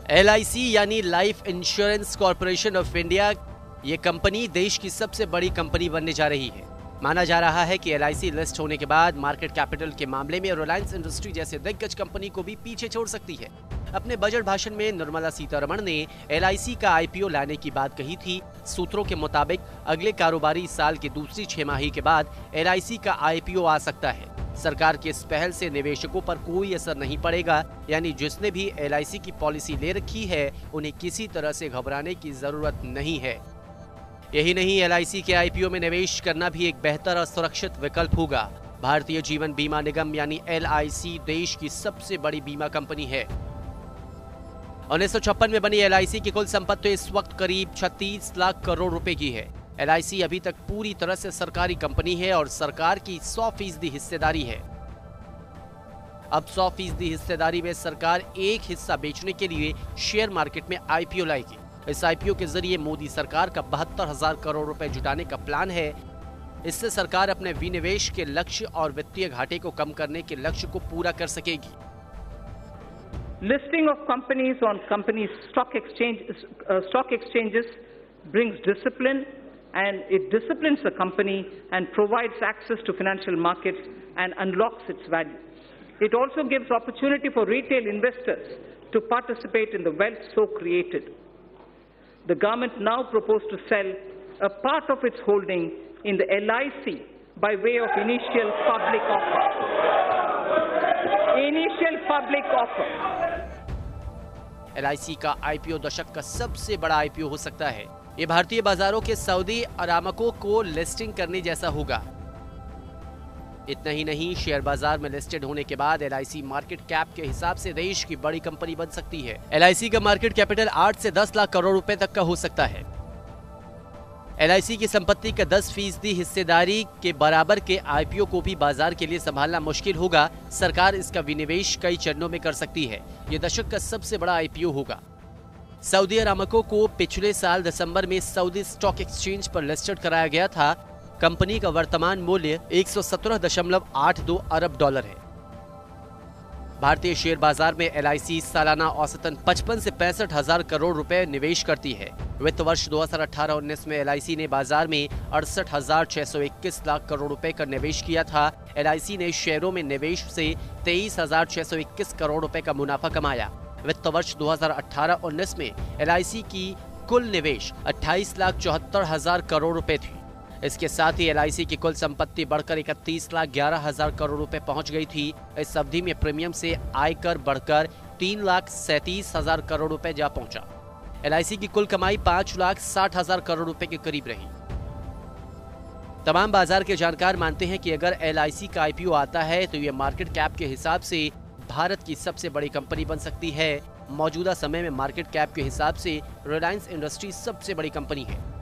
LIC यानी life insurance corporation of India, ये company देश की सबसे बड़ी कंपनी बनने जा रही है। माना जा रहा है कि LIC लिस्ट होने के बाद मार्केट कैपिटल के मामले में रिलायंस इंडस्ट्री जैसे दिग्गज कंपनी को भी पीछे छोड़ सकती है। अपने बजट भाषण में निर्मला सीतारमण ने LIC का IPO लाने की बात कही थी। सूत्रों के मुताबिक अगले कारोबारी साल की दूसरी छमाही के बाद LIC का IPO आ सकता है। सरकार की इस पहल से निवेशकों पर कोई असर नहीं पड़ेगा, यानी जिसने भी LIC की पॉलिसी ले रखी है उन्हें किसी तरह से घबराने की जरूरत नहीं है। यही नहीं, LIC के IPO में निवेश करना भी एक बेहतर और सुरक्षित विकल्प होगा। भारतीय जीवन बीमा निगम यानी LIC देश की सबसे बड़ी बीमा कंपनी है। 1956 में बनी LIC की कुल संपत्ति इस वक्त करीब 36 लाख करोड़ रुपए की है। LIC अभी तक पूरी तरह से सरकारी कंपनी है और सरकार की 100% हिस्सेदारी है। अब 100% हिस्सेदारी में सरकार एक हिस्सा बेचने के लिए शेयर मार्केट में IPO लाएगी। इस IPO के जरिए मोदी सरकार का 72,000 करोड़ रुपए जुटाने का प्लान है। इससे सरकार अपने विनिवेश के लक्ष्य और वित्तीय घाटे को कम करने के लक्ष्य को पूरा कर सकेगी। Listing of companies on stock exchanges brings discipline, and it disciplines the company and provides access to financial markets and unlocks its value. It also gives opportunity for retail investors to participate in the wealth so created. The government now proposes to sell a part of its holding in the LIC by way of initial public offer. LIC का IPO दशक का सबसे बड़ा IPO हो सकता है। ये भारतीय बाजारों के सऊदी अरामको को लिस्टिंग करने जैसा होगा। इतना ही नहीं, शेयर बाजार में लिस्टेड होने के बाद LIC मार्केट कैप के हिसाब से देश की बड़ी कंपनी बन सकती है। LIC का मार्केट कैपिटल 8 से 10 लाख करोड़ रुपए तक का हो सकता है। LIC की संपत्ति का 10% हिस्सेदारी के बराबर के IPO को भी बाजार के लिए संभालना मुश्किल होगा। सरकार इसका विनिवेश कई चरणों में कर सकती है। ये दशक का सबसे बड़ा IPO होगा। सऊदी अरामको को पिछले साल दिसंबर में सऊदी स्टॉक एक्सचेंज पर लिस्टेड कराया गया था। कंपनी का वर्तमान मूल्य 117.82 अरब डॉलर है। भारतीय शेयर बाजार में LIC सालाना औसतन 55 से 65,000 करोड़ रुपए निवेश करती है। वित्त वर्ष 2018-19 में LIC ने बाजार में 68,621 लाख करोड़ रुपए का निवेश किया था। LIC ने शेयरों में निवेश से 23,621 करोड़ रुपए का मुनाफा कमाया। वित्त वर्ष 2018-19 में LIC की कुल निवेश 28,74,000 करोड़ रुपए थी। इसके साथ ही LIC की कुल संपत्ति बढ़कर 31,11,000 करोड़ रुपए पहुंच गई थी। इस अवधि में प्रीमियम से आयकर बढ़कर 3,37,000 करोड़ रुपए जा पहुंचा। LIC की कुल कमाई 5,60,000 करोड़ रुपए के करीब रही। तमाम बाजार के जानकार मानते हैं कि अगर LIC का IPO आता है तो यह मार्केट कैप के हिसाब से भारत की सबसे बड़ी कंपनी बन सकती है। मौजूदा समय में मार्केट कैप के हिसाब से रिलायंस इंडस्ट्री सबसे बड़ी कंपनी है।